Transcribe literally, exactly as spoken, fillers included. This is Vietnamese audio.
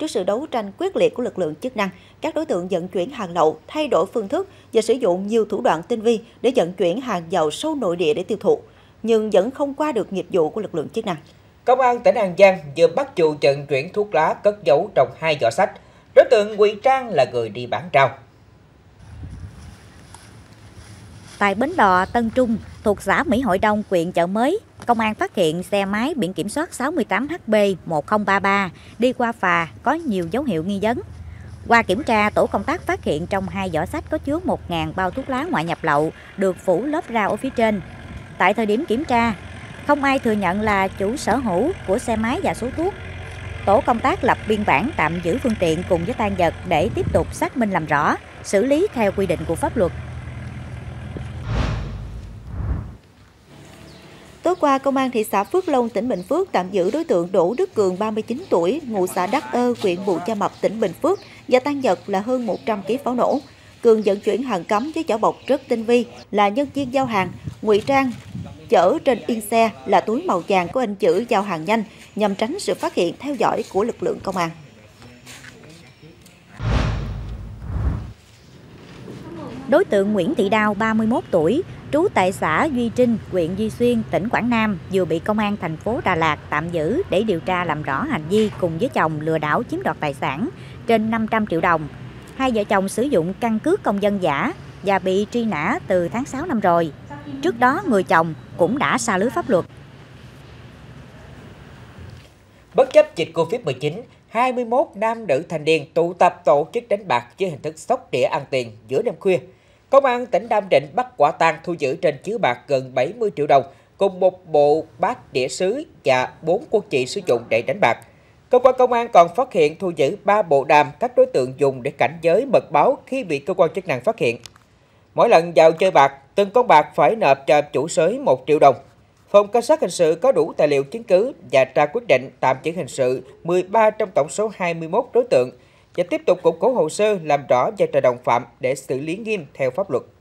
Trước sự đấu tranh quyết liệt của lực lượng chức năng, các đối tượng vận chuyển hàng lậu thay đổi phương thức và sử dụng nhiều thủ đoạn tinh vi để vận chuyển hàng vào sâu nội địa để tiêu thụ, nhưng vẫn không qua được nghiệp vụ của lực lượng chức năng. Công an tỉnh An Giang vừa bắt vụ vận chuyển thuốc lá cất giấu trong hai giỏ xách. Đối tượng ngụy trang là người đi bán rau. Tại bến đò Tân Trung, thuộc xã Mỹ Hội Đông, huyện Chợ Mới, công an phát hiện xe máy biển kiểm soát sáu mươi tám H B một không ba ba đi qua phà có nhiều dấu hiệu nghi vấn. Qua kiểm tra, tổ công tác phát hiện trong hai giỏ xách có chứa một nghìn bao thuốc lá ngoại nhập lậu được phủ lớp rau ở phía trên. Tại thời điểm kiểm tra, không ai thừa nhận là chủ sở hữu của xe máy và số thuốc. Tổ công tác lập biên bản tạm giữ phương tiện cùng với tang vật để tiếp tục xác minh làm rõ, xử lý theo quy định của pháp luật. Tối qua, Công an thị xã Phước Long, tỉnh Bình Phước tạm giữ đối tượng Đỗ Đức Cường, ba mươi chín tuổi, ngụ xã Đắc Ơ, huyện Bù Gia Mập, tỉnh Bình Phước và tang vật là hơn một trăm ki lô gam pháo nổ. Cường vận chuyển hàng cấm với vỏ bọc rất tinh vi, là nhân viên giao hàng, ngụy trang chở trên yên xe là túi màu vàng có in chữ giao hàng nhanh nhằm tránh sự phát hiện theo dõi của lực lượng công an. Đối tượng Nguyễn Thị Đào, ba mươi mốt tuổi, trú tại xã Duy Trinh, huyện Duy Xuyên, tỉnh Quảng Nam, vừa bị công an thành phố Đà Lạt tạm giữ để điều tra làm rõ hành vi cùng với chồng lừa đảo chiếm đoạt tài sản trên năm trăm triệu đồng. Hai vợ chồng sử dụng căn cước công dân giả và bị truy nã từ tháng sáu năm rồi. Trước đó, người chồng cũng đã sa lưới pháp luật. Bất chấp dịch Covid mười chín, hai mươi mốt nam nữ thanh niên tụ tập tổ chức đánh bạc dưới hình thức sóc đĩa ăn tiền giữa đêm khuya. Công an tỉnh Nam Định bắt quả tang thu giữ trên chiếu bạc gần bảy mươi triệu đồng cùng một bộ bát đĩa sứ và bốn quân chị sử dụng để đánh bạc. Cơ quan công an còn phát hiện thu giữ ba bộ đàm các đối tượng dùng để cảnh giới mật báo khi bị cơ quan chức năng phát hiện. Mỗi lần vào chơi bạc, từng con bạc phải nộp cho chủ sới một triệu đồng. Phòng Cảnh sát Hình sự có đủ tài liệu chứng cứ và ra quyết định tạm giữ hình sự mười ba trong tổng số hai mươi mốt đối tượng và tiếp tục củng cố hồ sơ làm rõ vai trò đồng phạm để xử lý nghiêm theo pháp luật.